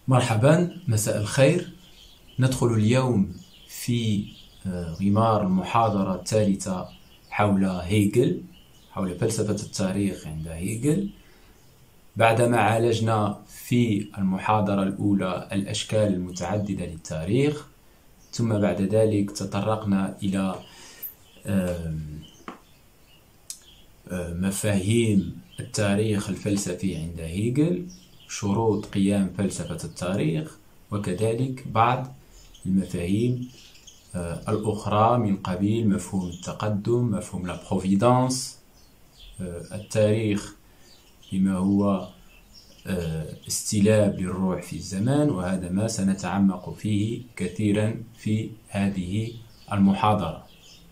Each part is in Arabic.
مرحبا، مساء الخير. ندخل اليوم في غمار المحاضرة الثالثة حول هيجل، حول فلسفة التاريخ عند هيجل. بعدما عالجنا في المحاضرة الأولى الأشكال المتعددة للتاريخ، ثم بعد ذلك تطرقنا إلى مفاهيم التاريخ الفلسفي عند هيجل، شروط قيام فلسفة التاريخ، وكذلك بعض المفاهيم الأخرى من قبيل مفهوم التقدم، مفهوم لا بروفيدانس، التاريخ بما هو استلاب للروح في الزمان، وهذا ما سنتعمق فيه كثيرا في هذه المحاضرة.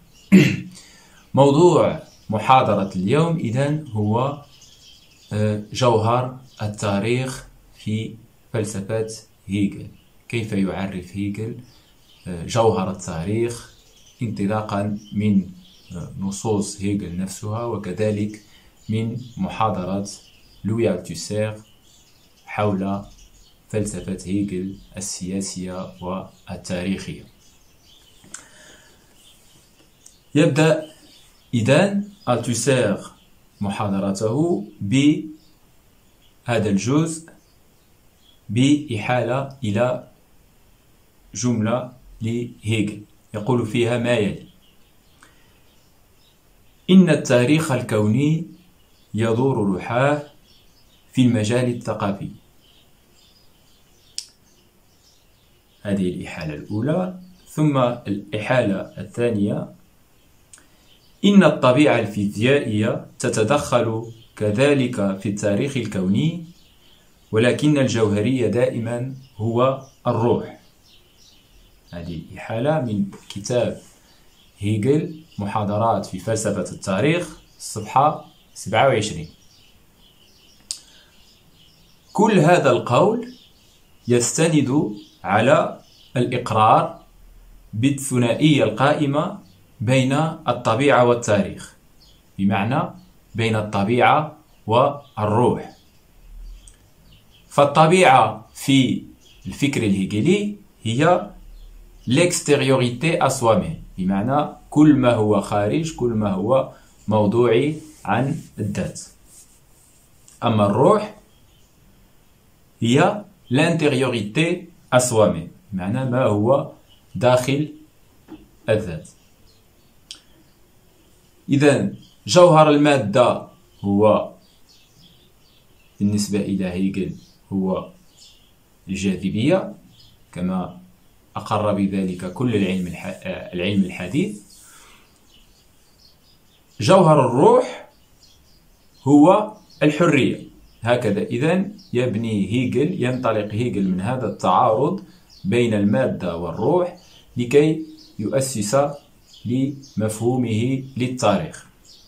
موضوع محاضرة اليوم إذن هو جوهر التاريخ في فلسفة هيجل. كيف يعرف هيجل جوهر التاريخ انطلاقا من نصوص هيجل نفسها، وكذلك من محاضرة لوي ألثوسير حول فلسفة هيجل السياسية والتاريخية. يبدأ إذن ألثوسير محاضرته بهذا الجزء بإحالة إلى جملة لهيجل يقول فيها ما يلي: إن التاريخ الكوني يدور رحاه في المجال الثقافي. هذه الإحالة الأولى. ثم الإحالة الثانية: إن الطبيعة الفيزيائية تتدخل كذلك في التاريخ الكوني، ولكن الجوهري دائما هو الروح. هذه الإحالة من كتاب هيجل محاضرات في فلسفة التاريخ، صفحة 27. كل هذا القول يستند على الإقرار بالثنائية القائمة بين الطبيعة والتاريخ، بمعنى بين الطبيعة والروح. فالطبيعة في الفكر الهيجلي هي l'extériorité à soi-même، بمعنى كل ما هو خارج، كل ما هو موضوعي عن الذات. أما الروح هي l'intériorité à soi-même، بمعنى ما هو داخل الذات. إذن جوهر المادة هو بالنسبة إلى هيجل هو الجاذبية، كما أقر بذلك كل العلم الحديث. جوهر الروح هو الحرية. هكذا إذن يبني هيجل، ينطلق هيجل من هذا التعارض بين المادة والروح لكي يؤسس لمفهومه للتاريخ.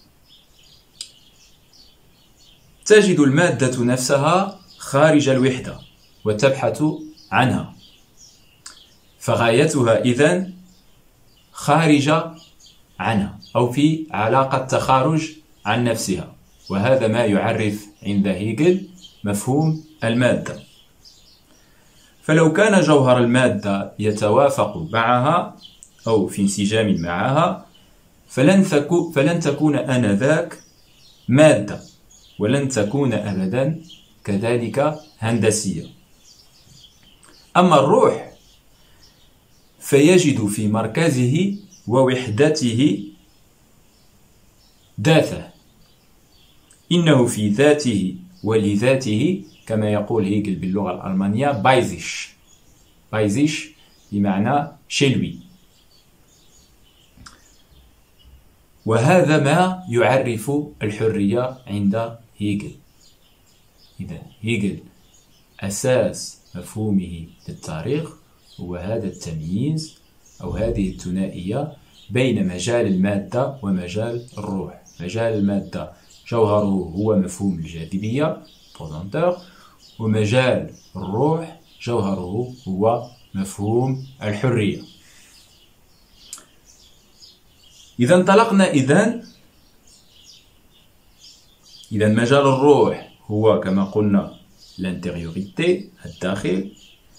تجد المادة نفسها خارج الوحدة وتبحث عنها، فغايتها إذن خارج عنها أو في علاقة تخارج عن نفسها، وهذا ما يعرف عند هيجل مفهوم المادة. فلو كان جوهر المادة يتوافق معها أو في انسجام معها فلن تكون آنذاك مادة، ولن تكون أبدا كذلك هندسية. أما الروح فيجد في مركزه ووحدته ذاته، إنه في ذاته ولذاته، كما يقول هيجل باللغة الألمانية بايزيش. بايزيش بمعنى شلوي. وهذا ما يعرف الحرية عند هيجل. إذن هيجل أساس مفهومه للتاريخ هو هذا التمييز أو هذه الثنائية بين مجال المادة ومجال الروح. مجال المادة جوهره هو مفهوم الجاذبية، ومجال الروح جوهره هو مفهوم الحرية. إذا انطلقنا إذن مجال الروح هو كما قلنا l'intériorité، الداخل،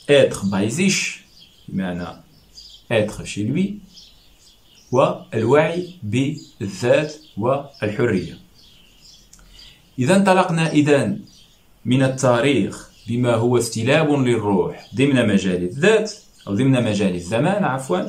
être ما يزيش بمعنى être chez lui، والوعي بالذات والحرية. إذا انطلقنا من التاريخ بما هو استلاب للروح ضمن مجال الذات أو ضمن مجال الزمان عفوا،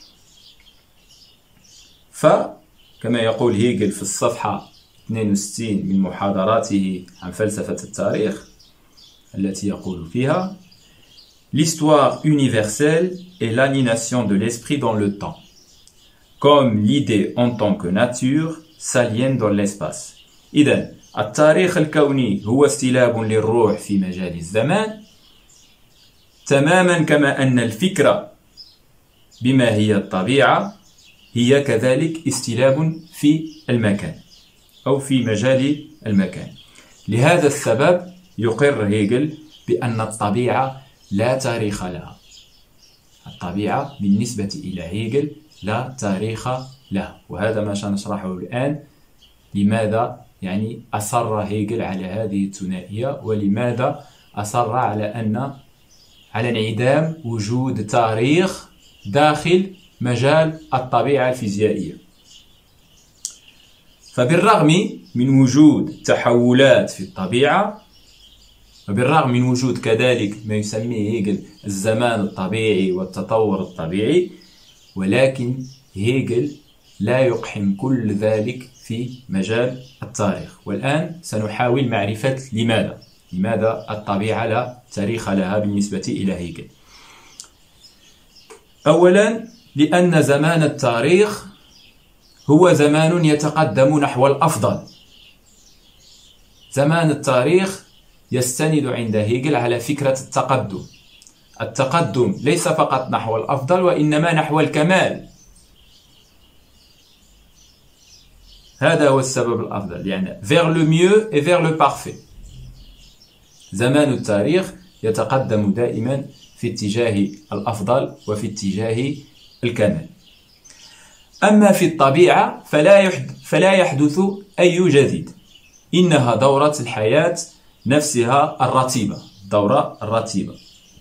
فكما يقول هيجل في الصفحة 62 من محاضراته عن فلسفة التاريخ التي يقول فيها: L'histoire universelle est l'aliénation de l'esprit dans le temps, comme l'idée en tant que nature s'aliène dans l'espace. إذن التاريخ الكوني هو استلاب للروح في مجال الزمان، تماما كما أن الفكرة بما هي الطبيعة هي كذلك استلاب في المكان أو في مجال المكان. لهذا السبب يقر هيجل بأن الطبيعة لا تاريخ لها. الطبيعة بالنسبة إلى هيجل لا تاريخ لها، وهذا ما سنشرحه الآن. لماذا يعني أصر هيجل على هذه الثنائية، ولماذا أصر على انعدام وجود تاريخ داخل مجال الطبيعة الفيزيائية. فبالرغم من وجود تحولات في الطبيعة، وبالرغم من وجود كذلك ما يسميه هيجل الزمان الطبيعي والتطور الطبيعي، ولكن هيجل لا يقحم كل ذلك في مجال التاريخ. والآن سنحاول معرفة لماذا الطبيعة لا تاريخ لها بالنسبة إلى هيجل. أولا، لأن زمان التاريخ هو زمان يتقدم نحو الأفضل. زمان التاريخ يستند عند هيجل على فكرة التقدم. التقدم ليس فقط نحو الأفضل، وإنما نحو الكمال. هذا هو السبب الأفضل، يعني vers le mieux et vers le parfait. زمان التاريخ يتقدم دائما في اتجاه الأفضل وفي اتجاه الكمال. أما في الطبيعة فلا يحدث أي جديد، إنها دورة الحياة نفسها الرتيبة، الدورة الرتيبة.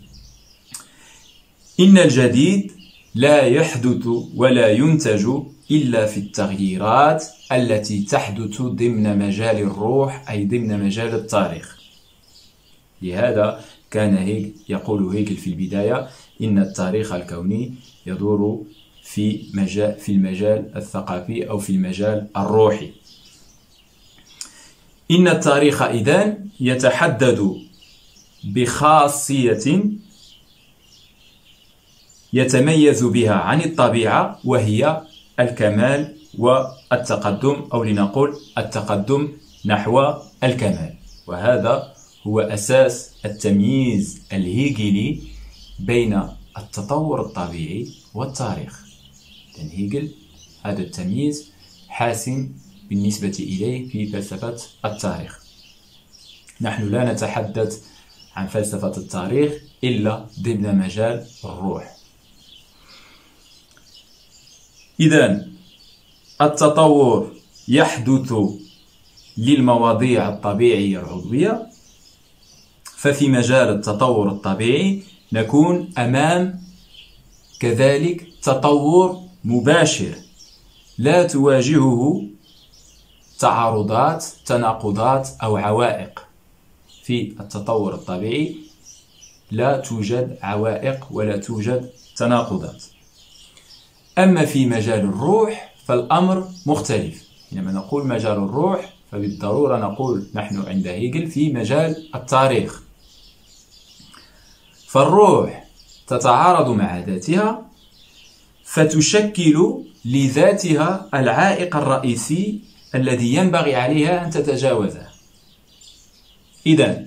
إن الجديد لا يحدث ولا ينتج إلا في التغييرات التي تحدث ضمن مجال الروح، أي ضمن مجال التاريخ. لهذا كان يقول هيجل في البداية إن التاريخ الكوني يدور في المجال الثقافي أو في المجال الروحي. إن التاريخ إذن يتحدد بخاصية يتميز بها عن الطبيعة، وهي الكمال والتقدم، أو لنقول التقدم نحو الكمال. وهذا هو أساس التمييز الهيجلي بين التطور الطبيعي والتاريخ. لأن هيجل هذا التمييز حاسم بالنسبة إليه في فلسفة التاريخ. نحن لا نتحدث عن فلسفة التاريخ إلا ضمن مجال الروح. إذن التطور يحدث للمواضيع الطبيعية العضوية، ففي مجال التطور الطبيعي نكون أمام كذلك تطور مباشر لا تواجهه تعارضات، تناقضات أو عوائق. في التطور الطبيعي لا توجد عوائق ولا توجد تناقضات. أما في مجال الروح فالأمر مختلف. حينما نقول مجال الروح فبالضرورة نقول نحن عند هيجل في مجال التاريخ. فالروح تتعارض مع ذاتها، فتشكل لذاتها العائق الرئيسي الذي ينبغي عليها أن تتجاوزه. إذن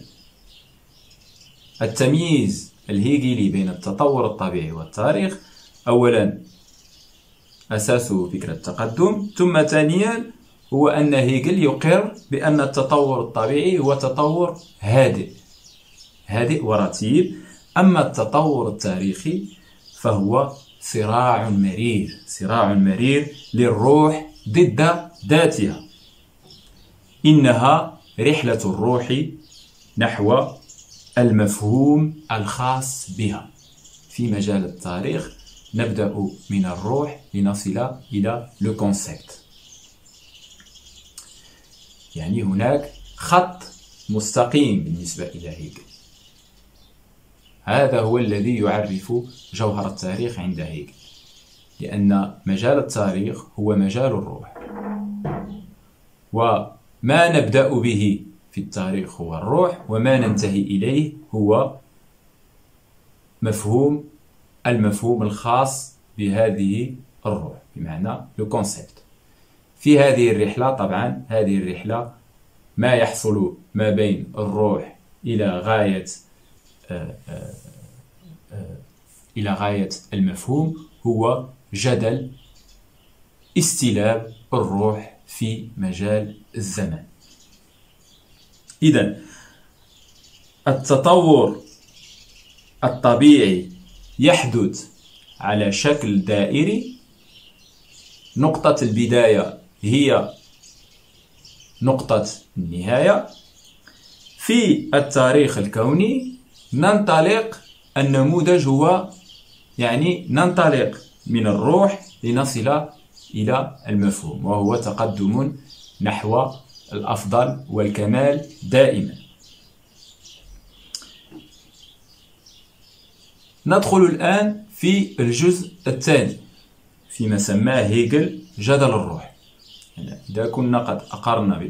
التمييز الهيجلي بين التطور الطبيعي والتاريخ أولا أساسه فكرة التقدم، ثم ثانيا هو أن هيجل يقر بأن التطور الطبيعي هو تطور هادئ ورتيب. أما التطور التاريخي فهو صراع مرير للروح ضد ذاتها. إنها رحلة الروح نحو المفهوم الخاص بها. في مجال التاريخ نبدأ من الروح لنصل إلى لو كونسيبت، يعني هناك خط مستقيم بالنسبة إلى هيجل. هذا هو الذي يعرف جوهر التاريخ عند هيجل، لأن مجال التاريخ هو مجال الروح، وما نبدأ به في التاريخ هو الروح، وما ننتهي إليه هو المفهوم الخاص بهذه الروح، بمعنى لو كونسيبت. في هذه الرحلة طبعا هذه الرحلة ما يحصل ما بين الروح إلى غاية المفهوم هو جدل استلاب الروح في مجال الزمن. إذن التطور الطبيعي يحدث على شكل دائري، نقطة البداية هي نقطة النهاية. في التاريخ الكوني ننطلق النموذج هو ننطلق من الروح لنصل إلى المفهوم، وهو تقدم نحو الأفضل والكمال دائما. ندخل الآن في الجزء الثاني فيما سماه هيجل جدل الروح. إذا كنا قد أقرنا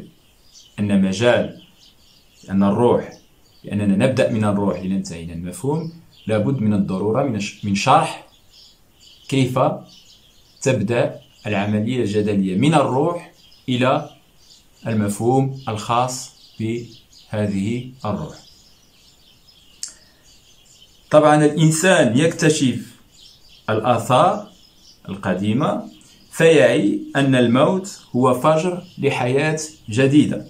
أن الروح، لأننا نبدأ من الروح لننتهي إلى المفهوم، لابد من الضرورة من شرح كيف تبدأ العملية الجدلية من الروح إلى المفهوم الخاص بهذه الروح. طبعا الإنسان يكتشف الآثار القديمة فيعي أن الموت هو فجر لحياة جديدة.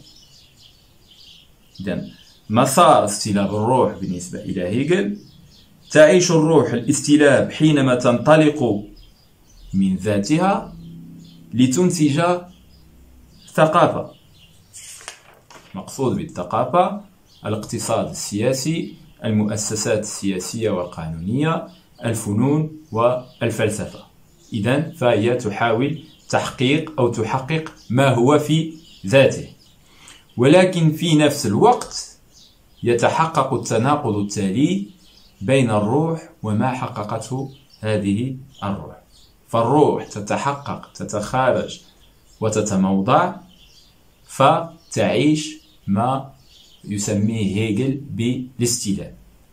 إذن مسار استلاب الروح بالنسبة إلى هيجل: تعيش الروح الاستلاب حينما تنطلق من ذاتها لتنتج ثقافة. مقصود بالثقافة الاقتصاد السياسي، المؤسسات السياسية والقانونية، الفنون والفلسفة. إذن فهي تحاول تحقق ما هو في ذاته، ولكن في نفس الوقت يتحقق التناقض التالي بين الروح وما حققته هذه الروح. فالروح تتحقق، تتخارج وتتموضع، فتعيش ما يسميه هيجل بالاستلاب.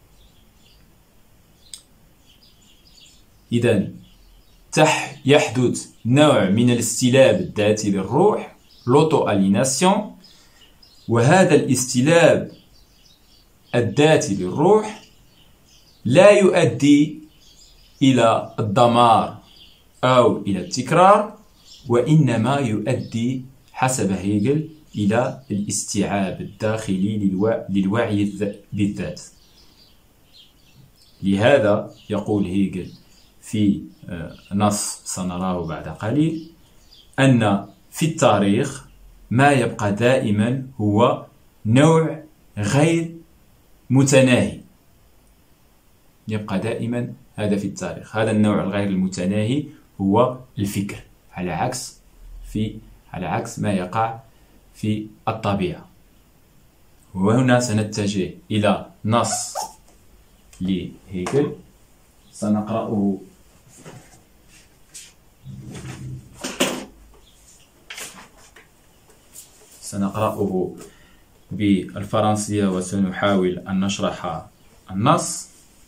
إذن يحدث نوع من الاستلاب الذاتي للروح، لوتو أليناسيون، وهذا الاستلاب الذاتي للروح لا يؤدي إلى الدمار أو إلى التكرار، وإنما يؤدي حسب هيجل إلى الاستيعاب الداخلي للوعي بالذات. لهذا يقول هيجل في نص سنراه بعد قليل أن في التاريخ ما يبقى دائما هو نوع غير متناهي. يبقى دائما هذا في التاريخ، هذا النوع الغير المتناهي هو الفكر، على عكس ما يقع في الطبيعة. وهنا سنتجه إلى نص لهيجل سنقرأه بالفرنسية وسنحاول أن نشرح النص.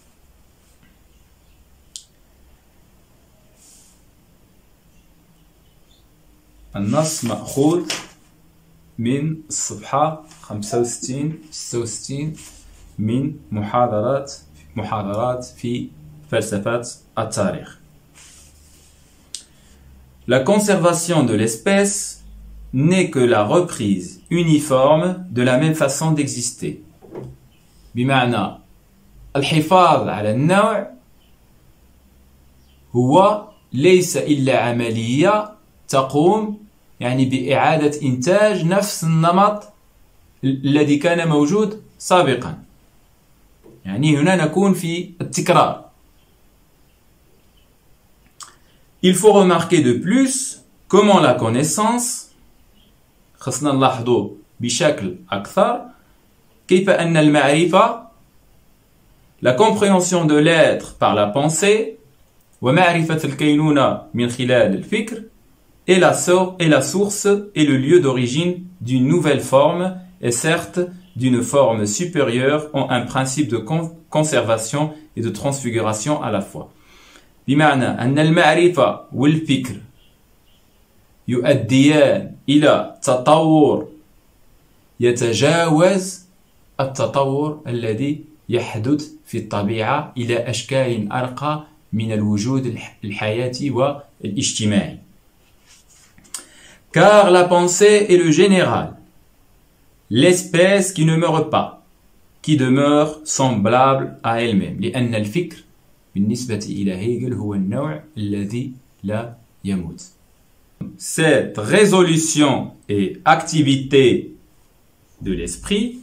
النص مأخوذ من الصفحة 65-66 من محاضرات في فلسفة التاريخ. La conservation de l'espèce n'est que la reprise uniforme de la même façon d'exister. بمعنى الحفاظ على النوع هو ليس إلا عملية تقوم بإعادة إنتاج نفس النمط الذي كان موجود سابقا. يعني هنا نكون في التكرار. Il faut remarquer de plus comment la connaissance خصنا نلاحظوا بشكل أكثر كيف أن المعرفة la compréhension de l'être par la pensée ومعرفة الكينونة من خلال الفكر est la source et le lieu d'origine d'une nouvelle forme et certes d'une forme supérieure ont un principe de conservation et de transfiguration à la fois. بمعنى أن المعرفة والفكر يؤديان إلى تطور يتجاوز التطور الذي يحدث في الطبيعة إلى أشكال أرقى من الوجود الحياتي والاجتماعي. Car la pensée est le général, l'espèce qui ne meurt pas, qui demeure semblable à elle-même. لأن الفكر بالنسبة إلى هيجل هو النوع الذي لا يموت. Cette résolution et activité de l'esprit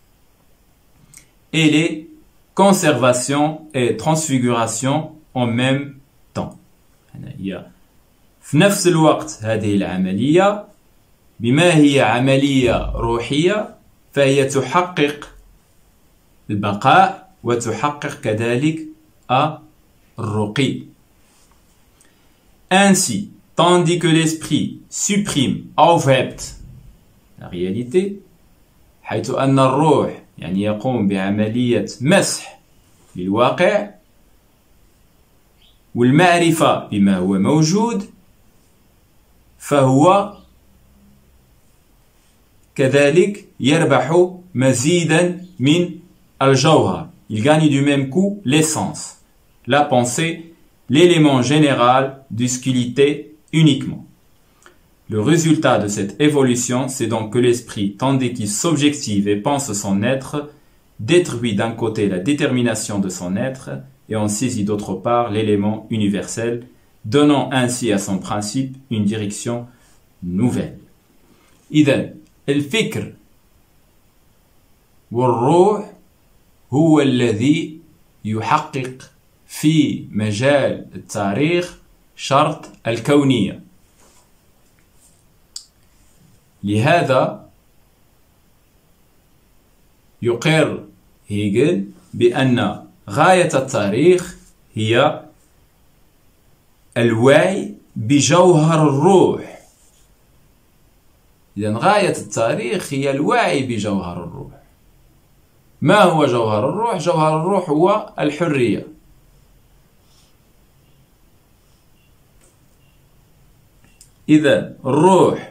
et les conservation et transfiguration en même temps. هي في نفس الوقت هذه العملية بما هي عملية روحية فهي تحقق البقاء وتحقق كذلك الرقي. Ainsi, tandis que l'esprit supprime, aufhebt la réalité, حيث أن الروح يعني يقوم بعملية مسح للواقع والمعرفة بما هو موجود فهو كذلك يربح مزيدا من الجوهر. Il gagne du même coup l'essence, la pensée, l'élément général de ce qu'il était uniquement. Le résultat de cette évolution, c'est donc que l'esprit, tandis qu'il s'objective et pense son être, détruit d'un côté la détermination de son être et en saisit d'autre part l'élément universel, donnant ainsi à son principe une direction nouvelle. إذن الفكر والروح هو الذي يحقق في مجال التاريخ شرط الكونية. لهذا يقر هيجل بأن غاية التاريخ هي الوعي بجوهر الروح. إذن غاية التاريخ هي الوعي بجوهر الروح. ما هو جوهر الروح؟ جوهر الروح هو الحرية. إذن الروح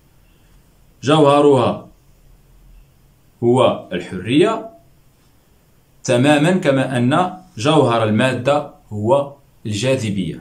جوهرها هو الحرية تماما كما أن جوهر المادة هو الجاذبية.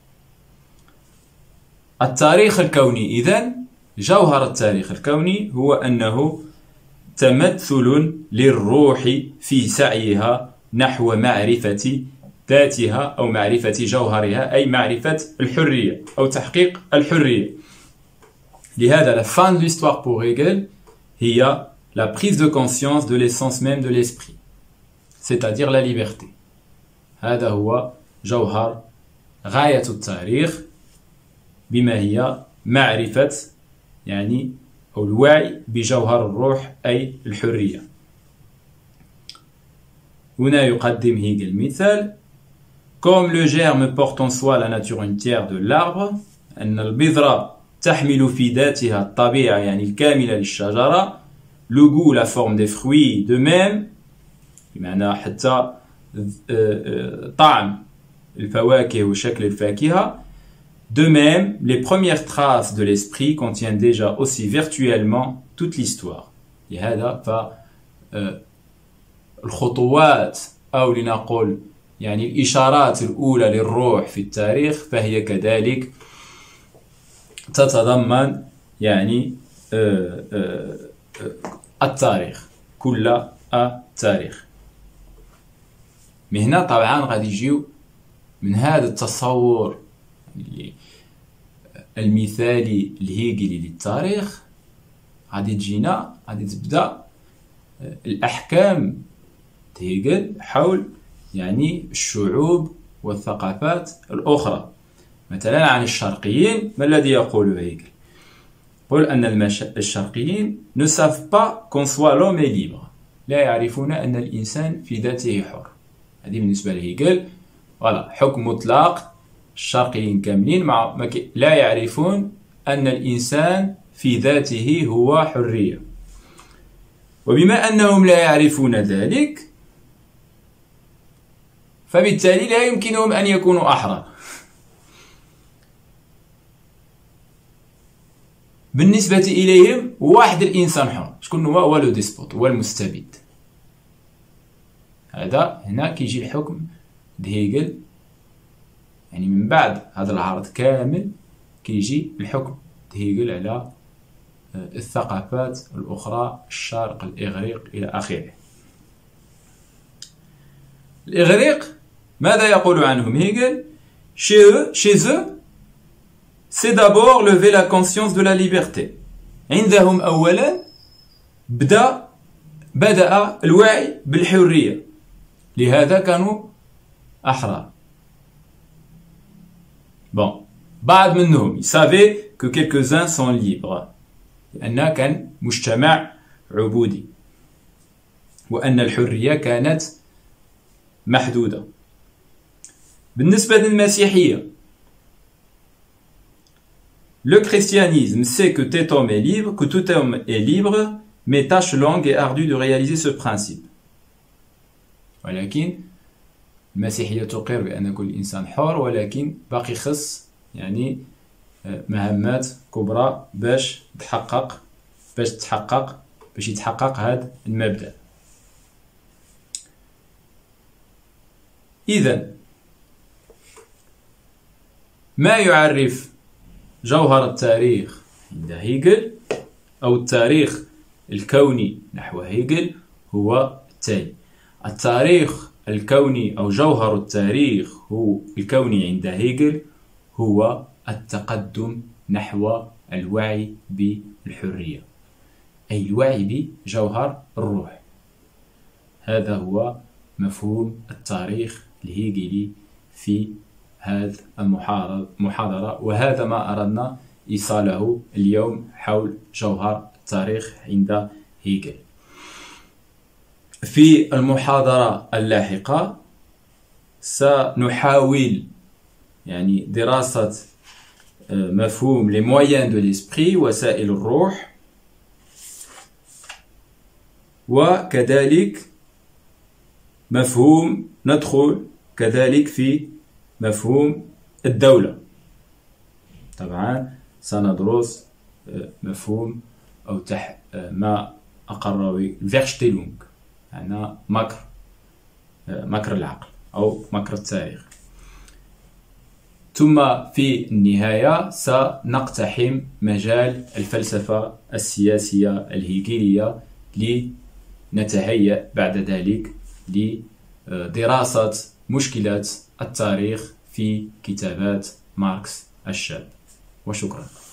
التاريخ الكوني إذن جوهر التاريخ الكوني هو أنه تمثل للروح في سعيها نحو معرفة ذاتها أو معرفة جوهرها أي معرفة الحرية أو تحقيق الحرية. لهذا la fin de l'histoire pour Hegel هي la prise de conscience de l'essence même de l'esprit, c'est-à-dire la liberté. هذا هو جوهر غاية التاريخ بما هي معرفة يعني أو الوعي بجوهر الروح أي الحرية. هنا يقدم هيجل مثال: Comme le germe porte en soi la nature entière de l'arbre, أن البذرة تحمل في ذاتها الطبيعة يعني الكاملة للشجرة، le goût, la forme des fruits, de même بمعنى حتى طعم الفواكه وشكل الفاكهة. De même, les premières traces de l'esprit contiennent déjà aussi virtuellement toute l'histoire. لهذا فالخطوات أو لنقول يعني الإشارات الأولى للروح في التاريخ فهي كذلك تتضمن يعني التاريخ كل التاريخ. من هنا طبعا غادي يجيو من هذا التصور المثالي الهيجلي هيجل حول يعني الشعوب والثقافات الأخرى. مثلا عن الشرقيين، ما الذي يقول هيجل؟ يقول أن الشرقيين ne savent pas qu'en soi l'homme est libre. لا يعرفون أن الإنسان في ذاته حر. هذه بالنسبة لهيجل حكم مطلق. الشرقيين كاملين لا يعرفون أن الإنسان في ذاته هو حرية. وبما أنهم لا يعرفون ذلك فبالتالي لا يمكنهم أن يكونوا أحرار. بالنسبة إليهم واحد الإنسان حر، شكون هو لو ديسبوت، هو المستبد. هنا كيجي الحكم هيجل، يعني من بعد هذا العرض كامل كيجي الحكم هيجل على الثقافات الأخرى، الشرق، الإغريق إلى آخره. الإغريق ماذا يقول عنهم هيجل؟ chez eux c'est d'abord lever la conscience de la liberté. عندهم أولا بدأ الوعي بالحرية، لهذا كانوا أحرار. بعض منهم savaient que quelques-uns sont libres، لأن كان مجتمع عبودي، وأن الحرية كانت محدودة. بالنسبة للمسيحية، le christianisme sait que tout homme est libre, mais tâche longue et ardue de réaliser ce principe. ولكن المسيحية تقر بأن كل إنسان حر، ولكن باقي خص يعني مهمات كبرى باش يتحقق هذا المبدأ. إذن ما يعرف جوهر التاريخ عند هيجل أو التاريخ الكوني نحو هيجل هو التالي: التاريخ الكوني أو جوهر التاريخ هو الكوني عند هيجل هو التقدم نحو الوعي بالحرية، أي الوعي بجوهر الروح. هذا هو مفهوم التاريخ الهيجلي في هذه المحاضرة، وهذا ما أردنا إيصاله اليوم حول جوهر التاريخ عند هيجل. في المحاضرة اللاحقة سنحاول يعني دراسة مفهوم les moyens de l'esprit، وسائل الروح، وكذلك ندخل كذلك في مفهوم الدولة. طبعا سندرس مفهوم أو ما أقره Verstellung، يعني مكر العقل أو مكر التاريخ. ثم في النهاية سنقتحم مجال الفلسفة السياسية الهيجلية لنتهيأ بعد ذلك لدراسة مشكلات التاريخ في كتابات ماركس الشاب. وشكرا.